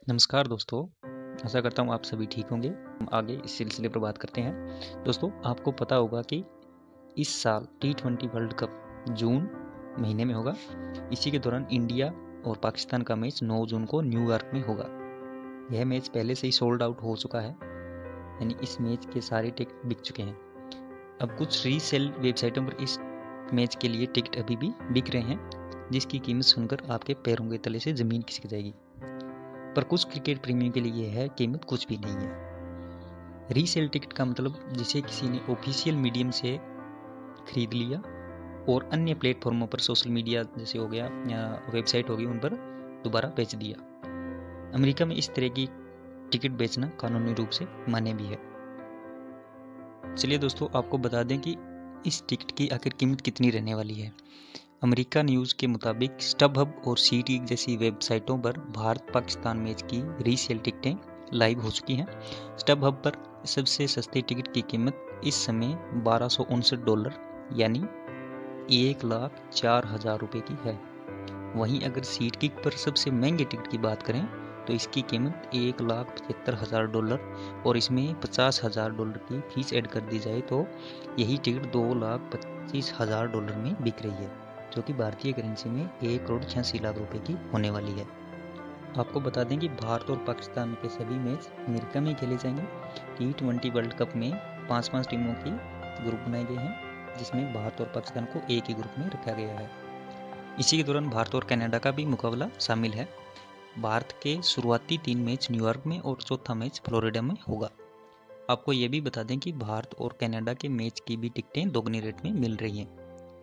नमस्कार दोस्तों, आशा करता हूँ आप सभी ठीक होंगे। हम आगे इस सिलसिले पर बात करते हैं। दोस्तों, आपको पता होगा कि इस साल T20 वर्ल्ड कप जून महीने में होगा। इसी के दौरान इंडिया और पाकिस्तान का मैच 9 जून को न्यूयॉर्क में होगा। यह मैच पहले से ही सोल्ड आउट हो चुका है, यानी इस मैच के सारे टिकट बिक चुके हैं। अब कुछ रीसेल वेबसाइटों पर इस मैच के लिए टिकट अभी भी बिक रहे हैं, जिसकी कीमत सुनकर आपके पैरों के तले से ज़मीन खिसक जाएगी। पर कुछ क्रिकेट प्रेमियों के लिए यह कीमत कुछ भी नहीं है। रीसेल टिकट का मतलब जिसे किसी ने ऑफिशियल मीडियम से खरीद लिया और अन्य प्लेटफॉर्मों पर, सोशल मीडिया जैसे हो गया या वेबसाइट होगी, उन पर दोबारा बेच दिया। अमेरिका में इस तरह की टिकट बेचना कानूनी रूप से मान्य भी है। चलिए दोस्तों, आपको बता दें कि इस टिकट की आखिर कीमत कितनी रहने वाली है। अमेरिका न्यूज़ के मुताबिक स्टबहब और सीटी जैसी वेबसाइटों पर भारत पाकिस्तान मैच की रीसेल टिकटें लाइव हो चुकी हैं। स्टबहब पर सबसे सस्ती टिकट की कीमत इस समय $1259 यानी 1,04,000 रुपये की है। वहीं अगर सीट किक पर सबसे महंगे टिकट की बात करें तो इसकी कीमत $1,75,000 और इसमें $50,000 की फीस ऐड कर दी जाए तो यही टिकट $2,25,000 में बिक रही है, जो कि भारतीय करेंसी में 1,86,00,000 रुपये की होने वाली है। आपको बता दें कि भारत और पाकिस्तान के सभी मैच अमेरिका में खेले जाएंगे। T20 वर्ल्ड कप में 5-5 टीमों की ग्रुप बनाए गए हैं, जिसमें भारत और पाकिस्तान को एक ही ग्रुप में रखा गया है। इसी के दौरान भारत और कनाडा का भी मुकाबला शामिल है। भारत के शुरुआती 3 मैच न्यूयॉर्क में और चौथा मैच फ्लोरिडा में होगा। आपको ये भी बता दें कि भारत और कनाडा के मैच की भी टिकटें दोगुनी रेट में मिल रही हैं।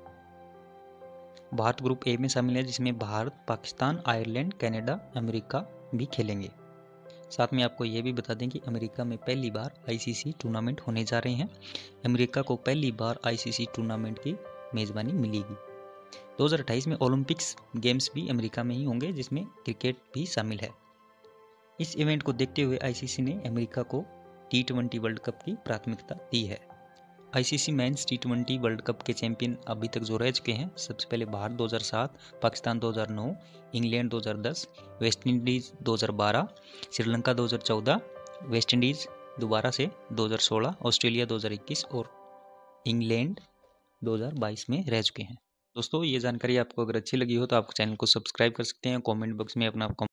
भारत ग्रुप ए में शामिल है, जिसमें Bharat, Pakistan, Ireland, Canada, America भी खेलेंगे। साथ में आपको ये भी बता दें कि अमेरिका में पहली बार आईसीसी टूर्नामेंट होने जा रहे हैं। अमेरिका को पहली बार आईसीसी टूर्नामेंट की मेज़बानी मिलेगी। 2028 में ओलंपिक्स गेम्स भी अमेरिका में ही होंगे, जिसमें क्रिकेट भी शामिल है। इस इवेंट को देखते हुए आईसीसी ने अमेरिका को T20 वर्ल्ड कप की प्राथमिकता दी है। ICC men's T20 world cup के चैंपियन अभी तक जो रह चुके हैं, सबसे पहले Bharat 2007, Pakistan 2009, England 2010, West Indies 2012, Sri Lanka 2014, West Indies दोबारा से 2016, ऑस्ट्रेलिया 2021 और इंग्लैंड 2022 में रह चुके हैं। दोस्तों, ये जानकारी आपको अगर अच्छी लगी हो तो आप चैनल को सब्सक्राइब कर सकते हैं। कमेंट बॉक्स में अपना